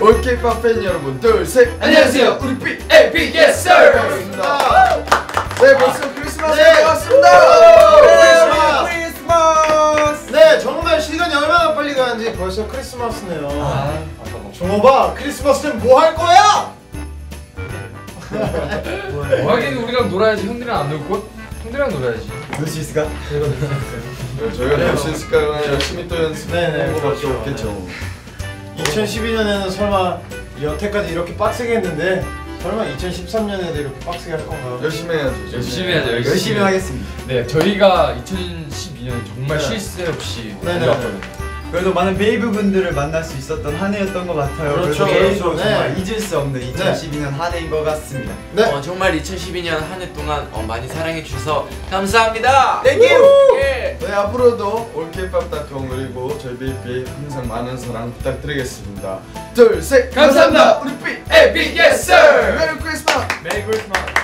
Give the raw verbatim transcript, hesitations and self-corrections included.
올케이팝 팬 여러분, 둘, 셋. 안녕하세요. 우리 비 에픽 예스 서. 반갑습니다. 네, 벌써 크리스마스가 네. 왔습니다. 크리스마스. 네, 정말 시간이 얼마나 빨리 가는지 벌써 크리스마스네요. 아, 종호봐, 크리스마스 때 뭐 할 거야? 하긴 우리랑 놀아야지. 형들이랑 안 놀고? 형들이랑 놀아야지. 놀 수 있을까? 네, 저희가 놀 수 있을까요? 열심히 또 연습하는 것밖에 없겠죠. 이천십이 년에는 설마 여태까지 이렇게 빡세게 했는데 설마 이천십삼 년에도 이렇게 빡세게 할 건가요? 열심히 해야죠. 열심히 해야죠. 열심히, 열심히 하겠습니다. 네, 저희가 이천십이 년 정말 네. 쉴 새 없이 네네. 달려왔거든요. 그래도 많은 베이브 분들을 만날 수 있었던 한 해였던 것 같아요. 그렇죠, 그래서 그렇죠. 정말 네. 잊을 수 없는 이천십이 년 한 해인 것 같습니다. 네. 어, 정말 이천십이 년 한 해 동안 어, 많이 사랑해 주셔서 감사합니다. 땡큐. 예. 네, 앞으로도 올케이팝 닷컴 그리고 저희 베이비 항상 많은 사랑 부탁드리겠습니다. 둘, 셋. 감사합니다. 우리 비 에픽 예스 서. 메리 크리스마스. 메리 크리스마스.